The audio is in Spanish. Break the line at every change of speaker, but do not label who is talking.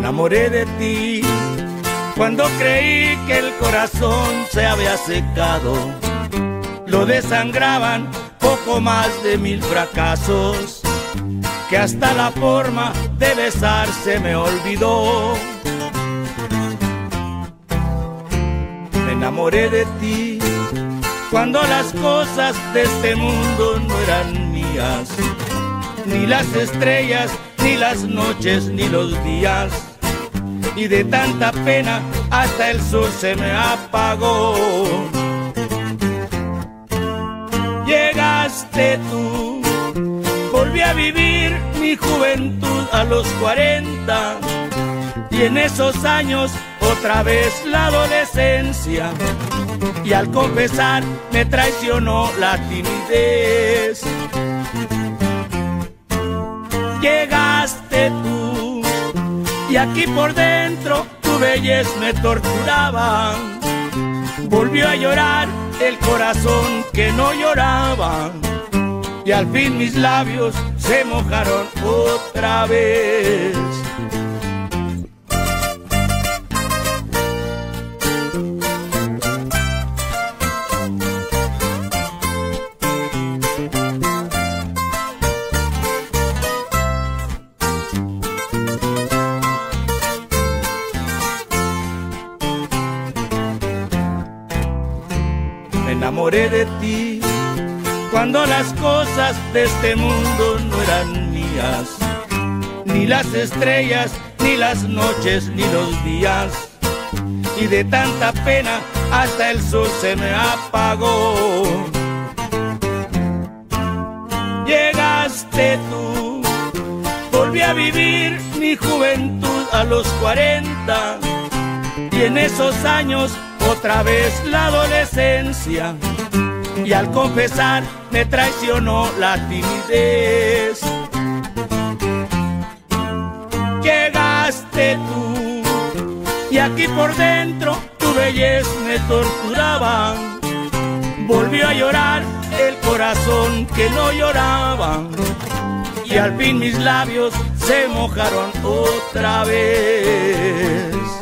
enamoré de ti cuando creí que el corazón se había secado. Lo desangraban poco más de 1000 fracasos, que hasta la forma de besarse me olvidó. Me enamoré de ti cuando las cosas de este mundo no eran mías, ni las estrellas, ni las noches, ni los días. Y de tanta pena hasta el sol se me apagó. Llegaste tú, volví a vivir mi juventud a los 40, y en esos años otra vez la adolescencia, y al confesar me traicionó la timidez. Llegaste tú, y aquí por dentro tu belleza me torturaba. Volvió a llorar el corazón que no lloraba, y al fin mis labios se mojaron otra vez. Me enamoré de ti cuando las cosas de este mundo no eran mías, ni las estrellas, ni las noches, ni los días. Y de tanta pena hasta el sol se me apagó. Llegaste tú, volví a vivir mi juventud a los 40, y en esos años otra vez la adolescencia, y al confesar me traicionó la timidez. Llegaste tú, y aquí por dentro tu belleza me torturaba. Volvió a llorar el corazón que no lloraba, y al fin mis labios se mojaron otra vez.